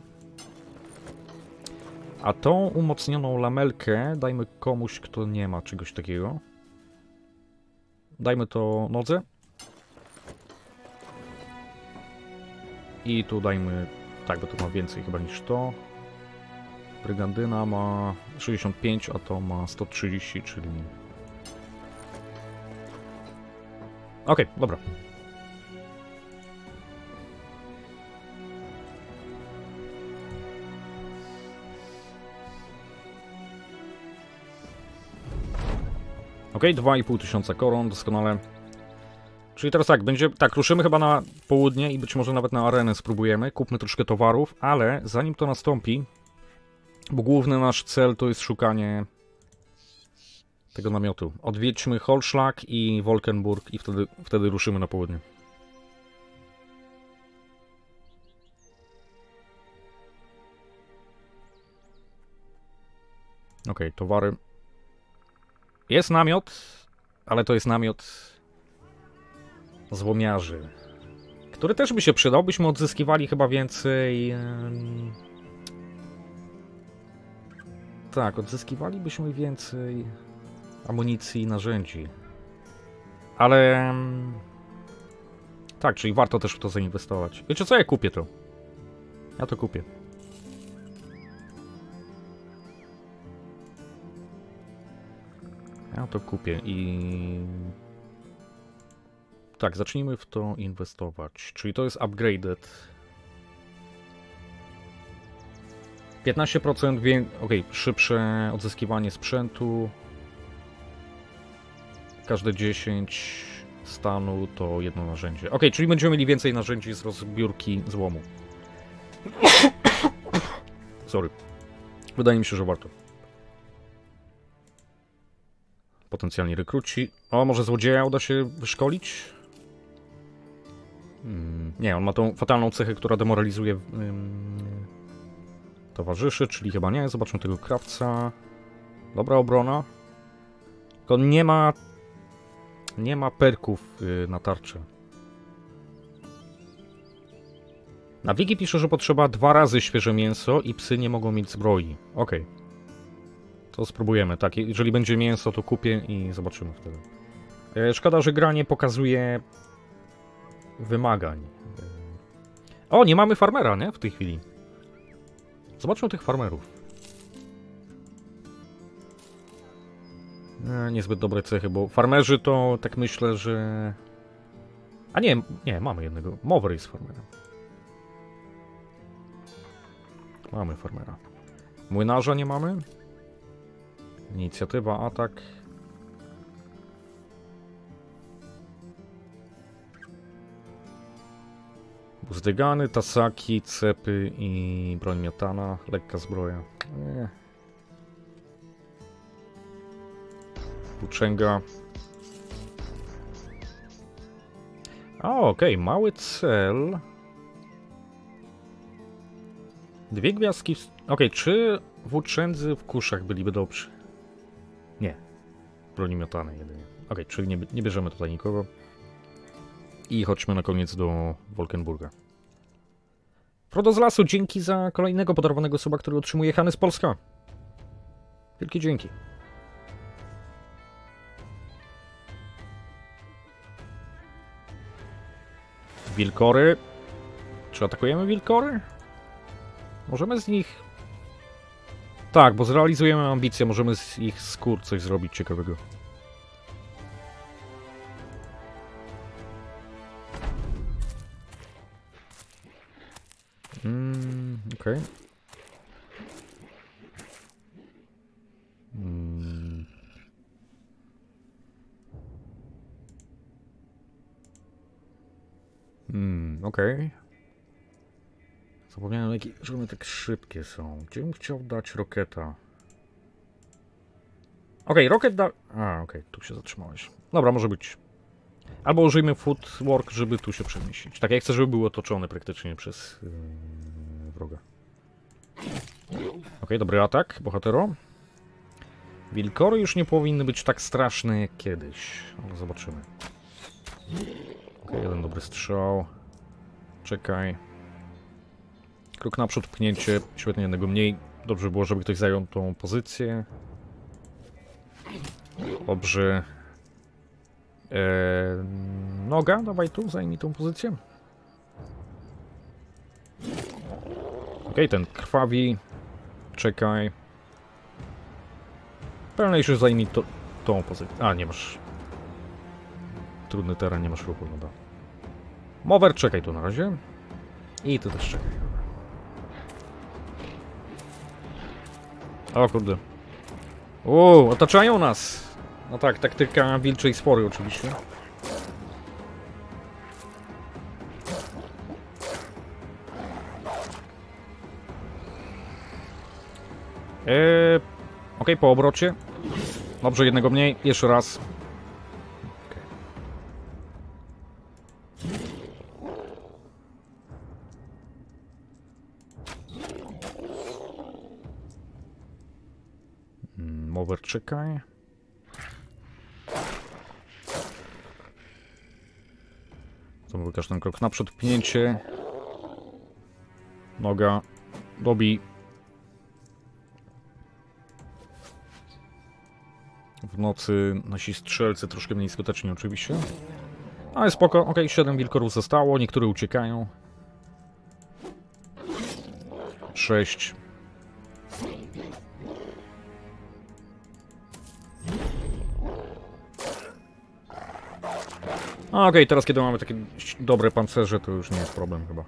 A tą umocnioną lamelkę dajmy komuś, kto nie ma czegoś takiego. Dajmy to nodze. I tu dajmy, tak, bo to ma więcej chyba niż to. Brygandyna ma sześćdziesiąt pięć, a to ma sto trzydzieści, czyli... Okej, okay, dobra. Okej, okay, dwa i pół tysiąca koron, doskonale. Czyli teraz tak, będzie, tak, ruszymy chyba na południe i być może nawet na arenę spróbujemy. Kupmy troszkę towarów, ale zanim to nastąpi, bo główny nasz cel to jest szukanie tego namiotu. Odwiedźmy Holschlag i Wolkenburg i wtedy, wtedy ruszymy na południe. Okej, okay, towary. Jest namiot, ale to jest namiot złomiarzy, który też by się przydał. Byśmy odzyskiwali chyba więcej... Um... Tak, odzyskiwalibyśmy więcej amunicji i narzędzi. Ale... Tak, czyli warto też w to zainwestować. Wiecie co, ja kupię to. Ja to kupię. Ja to kupię i... Tak, zacznijmy w to inwestować. Czyli to jest upgraded. piętnaście procent wie... ok, szybsze odzyskiwanie sprzętu. Każde dziesięć stanu to jedno narzędzie. Ok, czyli będziemy mieli więcej narzędzi z rozbiórki złomu. Sorry. Wydaje mi się, że warto. Potencjalni rekruci. O, może złodzieja uda się wyszkolić? Hmm, nie, on ma tą fatalną cechę, która demoralizuje hmm, towarzyszy, czyli chyba nie. Zobaczmy tego krawca. Dobra obrona. Tylko nie ma... Nie ma perków yy, na tarczę. Na wiki pisze, że potrzeba dwa razy świeże mięso i psy nie mogą mieć zbroi. Okej. Okay. To spróbujemy, tak. Jeżeli będzie mięso, to kupię i zobaczymy wtedy. Yy, szkoda, że gra nie pokazuje wymagań. O, nie mamy farmera, nie? W tej chwili. Zobaczmy tych farmerów. E, niezbyt dobre cechy, bo farmerzy to tak myślę, że... A nie, nie, mamy jednego. Mower jest farmerem. Mamy farmera. Młynarza nie mamy. Inicjatywa, atak. Buzdygany, tasaki, cepy i broń miotana. Lekka zbroja. Nie. Włóczęga. A, okej, okay. Mały cel. Dwie gwiazdki. W... Okej, okay. Czy włóczędzy w kuszach byliby dobrzy? Nie. Broni miotanej jedynie. Okej, okay, czyli nie, nie bierzemy tutaj nikogo. I chodźmy na koniec do Wolkenburga. Frodo z lasu, dzięki za kolejnego podarowanego suba, który otrzymuje Hany z Polska. Wielkie dzięki. Wilkory. Czy atakujemy wilkory? Możemy z nich... Tak, bo zrealizujemy ambicje, możemy z ich skór coś zrobić ciekawego. Mm, okej. Okay. Mm. Mm, okej. Okay. Zapomniałem, jakie, że one tak szybkie są. Gdzie bym chciał dać roketa? Okej, okay, roket da... A, okej, okay, tu się zatrzymałeś. Dobra, może być. Albo użyjmy footwork, żeby tu się przemieścić. Tak, ja chcę, żeby był otoczony praktycznie przez yy, wroga. Ok, dobry atak, bohatero. Wilkory już nie powinny być tak straszne jak kiedyś. Ale zobaczymy. Ok, jeden dobry strzał. Czekaj. Krok naprzód, pchnięcie. Świetnie, jednego mniej. Dobrze było, żeby ktoś zajął tą pozycję. Dobrze. Eee, noga, dawaj tu, zajmij tą pozycję. Ok, ten krwawi. Czekaj. Pełniejszy zajmij to, tą pozycję. A, nie masz. Trudny teren, nie masz ruchu, no da. Mower, czekaj tu na razie. I ty też czekaj. O kurde. Uuu, otaczają nas. No tak, taktyka wilczej spory oczywiście. Eee, ok, po obrocie. Dobrze, jednego mniej. Jeszcze raz. Okay. Mower, czekaj. Zamykasz ten krok naprzód, pnięcie. Noga. Dobij. W nocy nasi strzelcy troszkę mniej skuteczni oczywiście. Ale spoko, ok, siedem wilkorów zostało, niektóre uciekają. sześć. Okej, okay, teraz kiedy mamy takie dobre pancerze, to już nie jest problem chyba.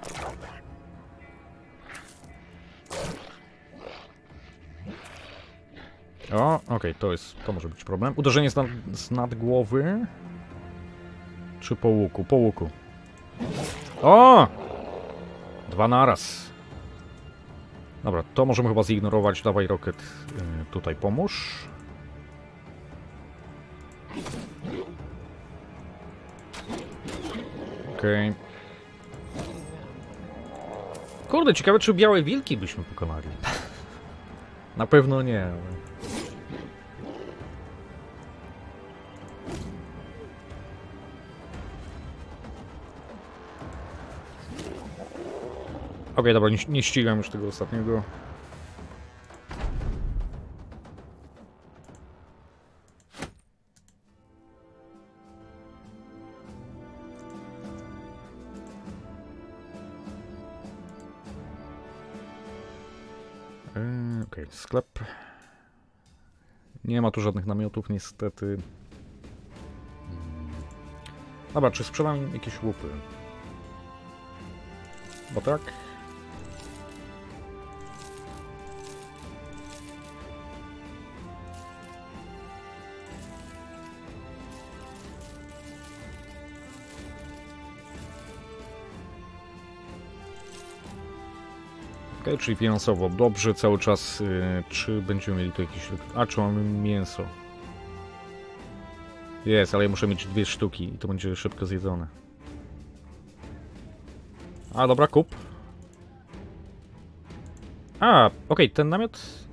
O, okej, okay, to jest, to może być problem. Uderzenie z, nad, z nad głowy. Czy po łuku? Po łuku. O! Dwa naraz. Dobra, to możemy chyba zignorować. Dawaj, Rocket, yy, tutaj pomóż. Okej. Okay. Kurde, ciekawe, czy białe wilki byśmy pokonali. Na pewno nie. Ale... Okej, okay, dobra, nie, nie ścigam już tego ostatniego. Eee, Okej, okay, sklep. Nie ma tu żadnych namiotów, niestety. Dobra, czy sprzedam im jakieś łupy? Bo tak. Ok, czyli finansowo dobrze cały czas. Yy, czy będziemy mieli tu jakieś... A, czy mamy mięso? Jest, ale ja muszę mieć dwie sztuki i to będzie szybko zjedzone. A, dobra, kup. A, okej, okay, ten namiot...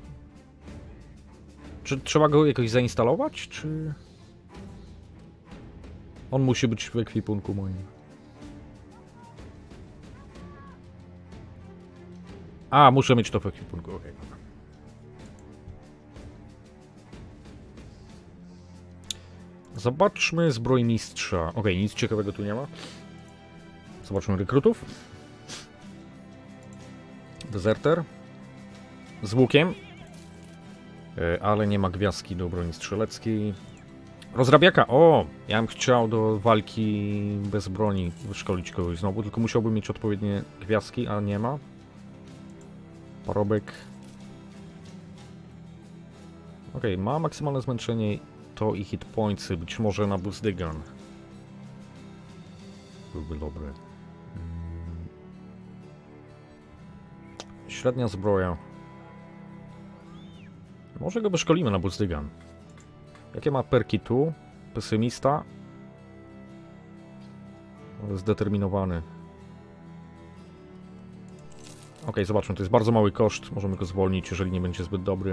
Czy trzeba go jakoś zainstalować, czy... On musi być w ekwipunku moim. A, muszę mieć to w ekwipunku, okej. Okay. Zobaczmy zbrojmistrza. Okej, okay, nic ciekawego tu nie ma. Zobaczmy rekrutów. Deserter. Z łukiem. Yy, ale nie ma gwiazdki do broni strzeleckiej. Rozrabiaka. O! Ja bym chciał do walki bez broni wyszkolić kogoś znowu, tylko musiałbym mieć odpowiednie gwiazdki, a nie ma. Parobek. Okej, okay, ma maksymalne zmęczenie to i hit pointsy. Być może na Buzdygan. Byłby dobry. Hmm. Średnia zbroja. Może go wyszkolimy na Buzdygan. Jakie ma perki tu? Pesymista. zdeterminowany. Ok, zobaczmy, to jest bardzo mały koszt. Możemy go zwolnić, jeżeli nie będzie zbyt dobry.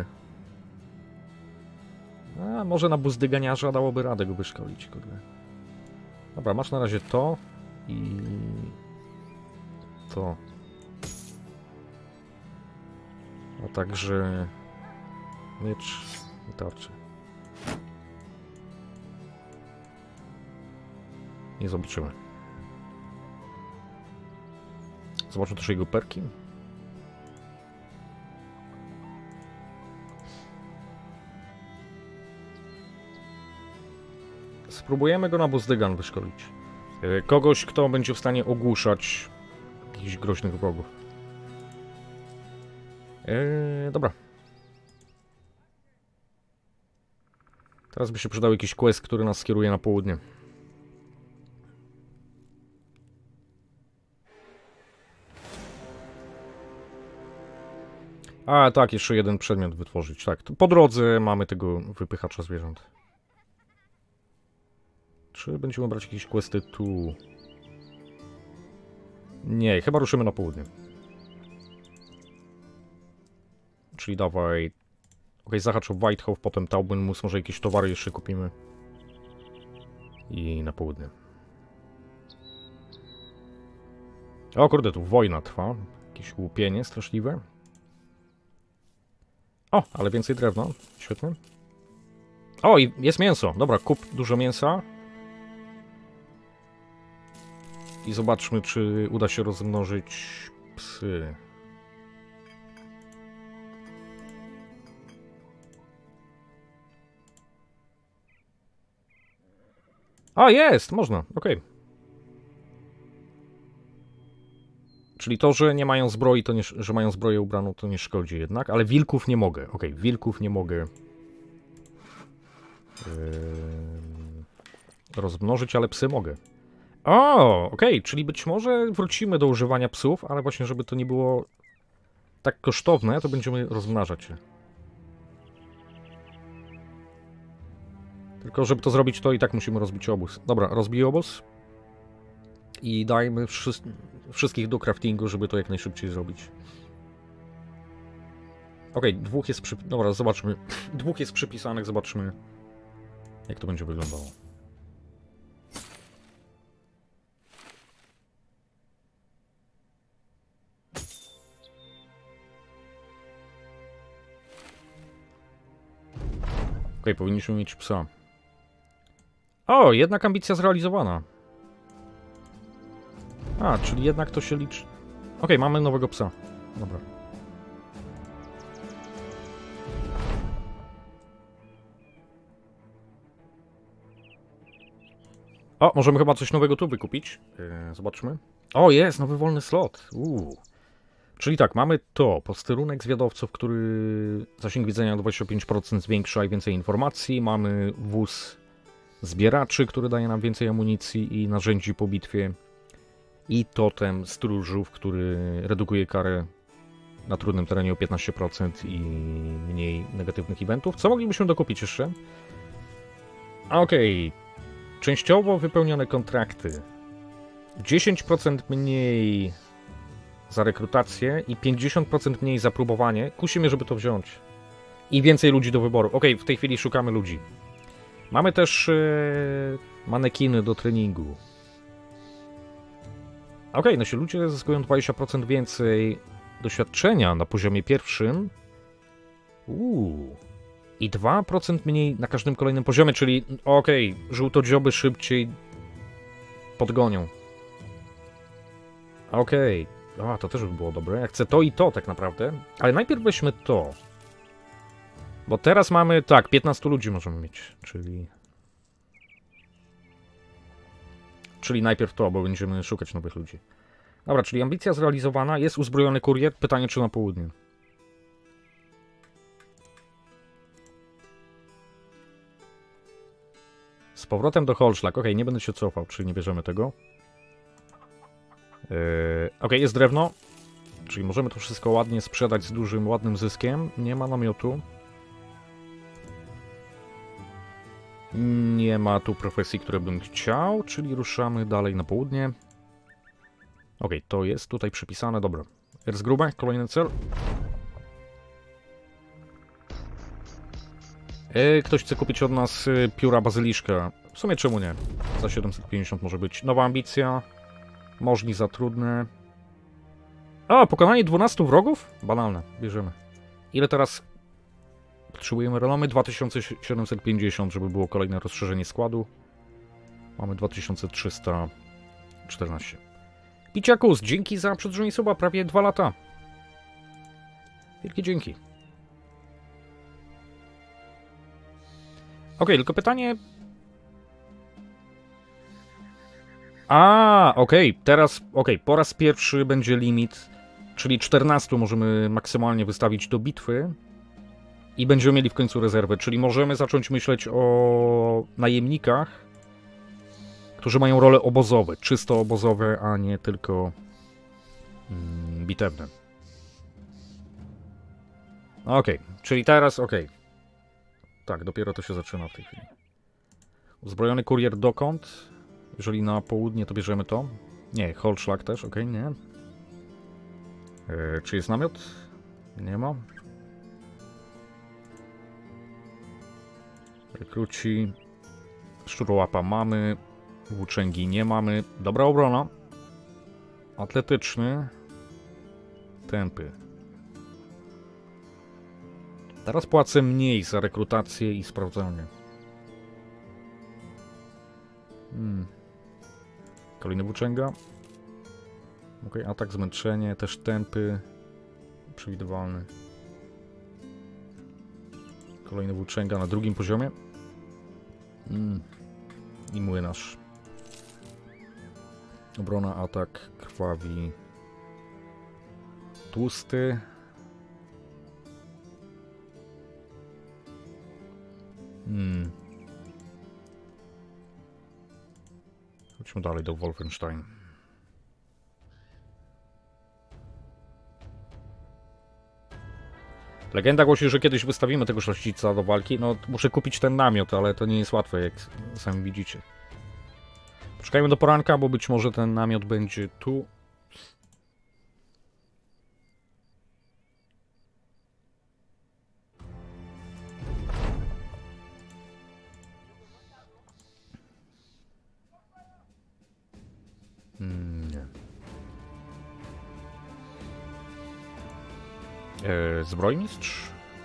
A może na buzdyganiarza dałoby radę go wyszkolić, kurde. Dobra, masz na razie to i to. A także miecz i tarczę. Nie zobaczymy. Zobaczmy też jego perki. Spróbujemy go na buzdygan wyszkolić. Kogoś, kto będzie w stanie ogłuszać jakichś groźnych wrogów. Eee, dobra. Teraz by się przydał jakiś quest, który nas skieruje na południe. A tak, jeszcze jeden przedmiot wytworzyć. Tak, po drodze mamy tego wypychacza zwierząt. Czy będziemy brać jakieś questy tu? Nie, chyba ruszymy na południe. Czyli dawaj... Ok, zahacz o Whitehouse, potem Taubenmus, może jakieś towary jeszcze kupimy. I na południe. O kurde, tu wojna trwa. Jakieś łupienie straszliwe. O, ale więcej drewna. Świetnie. O, i jest mięso. Dobra, kup dużo mięsa. I zobaczmy, czy uda się rozmnożyć psy. A, jest! Można, okej. Okay. Czyli to, że nie mają zbroi, to nie, że mają zbroję ubraną, to nie szkodzi jednak, ale wilków nie mogę. Okej, okay, wilków nie mogę yy, rozmnożyć, ale psy mogę. O, okej, okay, czyli być może wrócimy do używania psów, ale właśnie, żeby to nie było tak kosztowne, to będziemy rozmnażać je. Tylko żeby to zrobić, to i tak musimy rozbić obóz. Dobra, rozbiję obóz. I dajmy wszy wszystkich do craftingu, żeby to jak najszybciej zrobić. Okej, okay, dwóch jest przy... Dobra, zobaczmy. Dwóch jest przypisanych, zobaczmy, jak to będzie wyglądało. Okej, okay, powinniśmy mieć psa. O, jednak ambicja zrealizowana. A, czyli jednak to się liczy... Okej, okay, mamy nowego psa. Dobra. O, możemy chyba coś nowego tu wykupić. Yy, zobaczmy. O, jest, nowy wolny slot. Uuu. Czyli tak, mamy to. Posterunek zwiadowców, który zasięg widzenia o dwadzieścia pięć procent zwiększa i więcej informacji. Mamy wóz zbieraczy, który daje nam więcej amunicji i narzędzi po bitwie. I totem stróżów, który redukuje karę na trudnym terenie o piętnaście procent i mniej negatywnych eventów. Co moglibyśmy dokupić jeszcze? Okej. Okay. Częściowo wypełnione kontrakty. dziesięć procent mniej za rekrutację i pięćdziesiąt procent mniej za próbowanie. Kusimy, żeby to wziąć. I więcej ludzi do wyboru. Okej, okay, w tej chwili szukamy ludzi. Mamy też yy, manekiny do treningu. Okej, okay, no się ludzie zyskują dwadzieścia procent więcej doświadczenia na poziomie pierwszym. Uuu. I dwa procent mniej na każdym kolejnym poziomie, czyli okej, okay, żółtodzioby szybciej podgonią. Okej. Okay. A, to też by było dobre. Ja chcę to i to tak naprawdę. Ale najpierw weźmy to. Bo teraz mamy, tak, piętnastu ludzi możemy mieć, czyli... Czyli najpierw to, bo będziemy szukać nowych ludzi. Dobra, czyli ambicja zrealizowana, jest uzbrojony kurier. Pytanie, czy na południe. Z powrotem do Holschlag. Ok, nie będę się cofał, czyli nie bierzemy tego. Yy, ok, jest drewno. Czyli możemy to wszystko ładnie sprzedać z dużym, ładnym zyskiem. Nie ma namiotu. Nie ma tu profesji, które bym chciał, czyli ruszamy dalej na południe. Ok, to jest tutaj przypisane, dobra. Erzgrube, kolejny cel. E, ktoś chce kupić od nas y, pióra bazyliszka. W sumie czemu nie? Za siedemset pięćdziesiąt może być. Nowa ambicja. Możni za trudne. A, pokonanie dwunastu wrogów? Banalne, bierzemy. Ile teraz potrzebujemy renomy? dwa tysiące siedemset pięćdziesiąt, żeby było kolejne rozszerzenie składu. Mamy dwa tysiące trzysta czternaście. Piciakus, dzięki za przedłużenie suba, prawie dwa lata. Wielkie dzięki. Ok, tylko pytanie... A, okej, okay, teraz, okej, okay, po raz pierwszy będzie limit, czyli czternastu możemy maksymalnie wystawić do bitwy i będziemy mieli w końcu rezerwę, czyli możemy zacząć myśleć o najemnikach, którzy mają role obozowe, czysto obozowe, a nie tylko mm, bitewne. Okej, okay, czyli teraz, okej. Okay. Tak, dopiero to się zaczyna w tej chwili. Uzbrojony kurier dokąd? Jeżeli na południe, to bierzemy to. Nie, Holschlag też, okej, okay, nie. E, czy jest namiot? Nie ma. Rekruci. Szczurłapa mamy. Włóczęgi nie mamy. Dobra obrona. Atletyczny. Tępy. Teraz płacę mniej za rekrutację i sprawdzanie. Hmm. Kolejny włóczęga. Ok, atak, zmęczenie, też tępy. Przewidywalny. Kolejny włóczęga na drugim poziomie. Hmm. I młynarz. Obrona, atak, krwawi. Tłusty. Hmm. Chodźmy dalej do Wolfenstein. Legenda głosi, że kiedyś wystawimy tego szlachcica do walki. No, muszę kupić ten namiot, ale to nie jest łatwe, jak sami widzicie. Poczekajmy do poranka, bo być może ten namiot będzie tu. Hmm, nie. E, zbrojmistrz?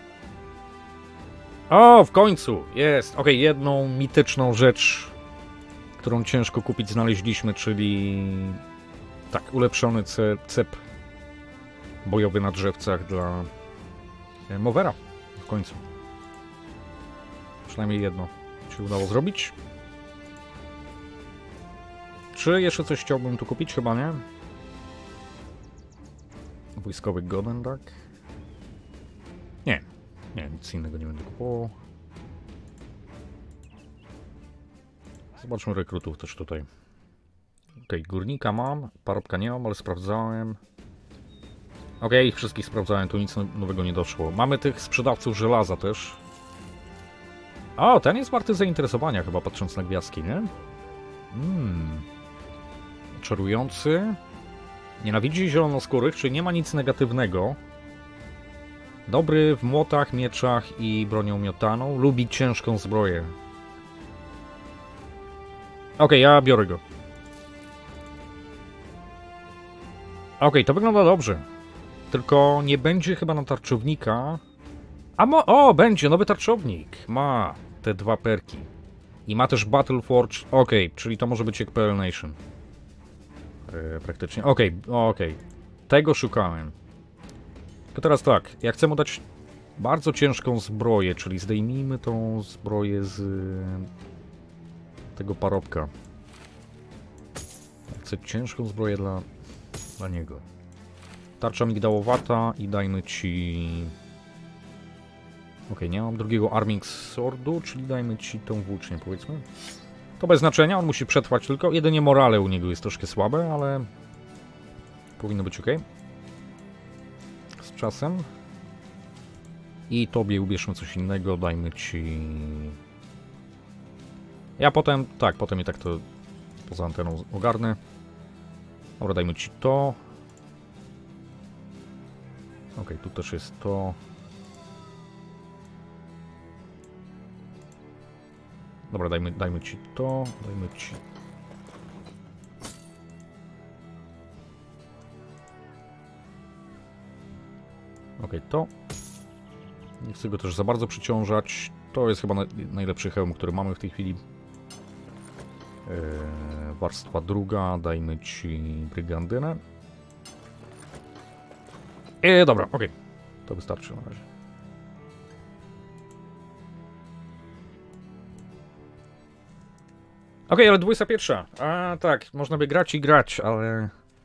O, w końcu! Jest! Ok, jedną mityczną rzecz, którą ciężko kupić, znaleźliśmy, czyli... Tak, ulepszony ce cep bojowy na drzewcach dla e, Mowera. W końcu. Przynajmniej jedno się udało zrobić. Czy jeszcze coś chciałbym tu kupić? Chyba nie. Wojskowy Godendak. Nie. Nie, nic innego nie będę kupował. Zobaczmy rekrutów też tutaj. Ok, górnika mam, parobka nie mam, ale sprawdzałem. Ok, ich wszystkich sprawdzałem, tu nic nowego nie doszło. Mamy tych sprzedawców żelaza też. O, ten jest warty zainteresowania chyba, patrząc na gwiazdki, nie? Hmm. Czarujący. Nienawidzi zielonoskórych, czyli nie ma nic negatywnego. Dobry w młotach, mieczach i bronią miotaną. Lubi ciężką zbroję. Ok, ja biorę go. Ok, to wygląda dobrze. Tylko nie będzie chyba na tarczownika. A mo... O, będzie nowy tarczownik. Ma te dwa perki. I ma też Battle Forge. Ok, czyli to może być jak P L Nation. Yy, praktycznie. Ok, ok. Tego szukałem. Tylko teraz tak. Ja chcę mu dać bardzo ciężką zbroję, czyli zdejmijmy tą zbroję z tego parobka. Ja chcę ciężką zbroję dla, dla niego. Tarcza migdałowata i dajmy ci... Ok, nie mam drugiego Arming Swordu, czyli dajmy ci tą włócznię, powiedzmy. To bez znaczenia, on musi przetrwać tylko. Jedynie morale u niego jest troszkę słabe, ale powinno być ok. Z czasem. I tobie ubierzmy coś innego, dajmy ci... Ja potem, tak, potem i tak to poza anteną ogarnę. Dobra, dajmy ci to. Ok, tu też jest to. Dobra, dajmy, dajmy ci to. Dajmy ci... Ok, to. Nie chcę go też za bardzo przyciążać. To jest chyba na, najlepszy hełm, który mamy w tej chwili. Eee, warstwa druga, dajmy ci brygandynę. Eee, dobra, ok. To wystarczy na razie. Ok, ale dwudziesta pierwsza. A tak, można by grać i grać, ale...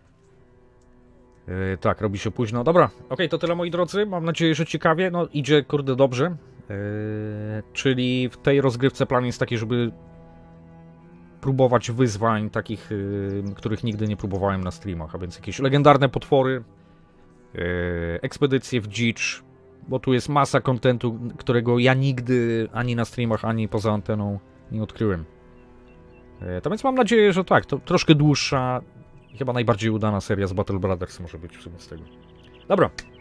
Yy, tak, robi się późno. Dobra, okej, okay, to tyle moi drodzy. Mam nadzieję, że ciekawie. No, idzie kurde dobrze. Yy, czyli w tej rozgrywce plan jest taki, żeby próbować wyzwań takich, yy, których nigdy nie próbowałem na streamach, a więc jakieś legendarne potwory, yy, ekspedycje w dzicz, bo tu jest masa kontentu, którego ja nigdy ani na streamach, ani poza anteną nie odkryłem. Yy, to więc mam nadzieję, że tak, to troszkę dłuższa, chyba najbardziej udana seria z Battle Brothers może być w sumie z tego. Dobra,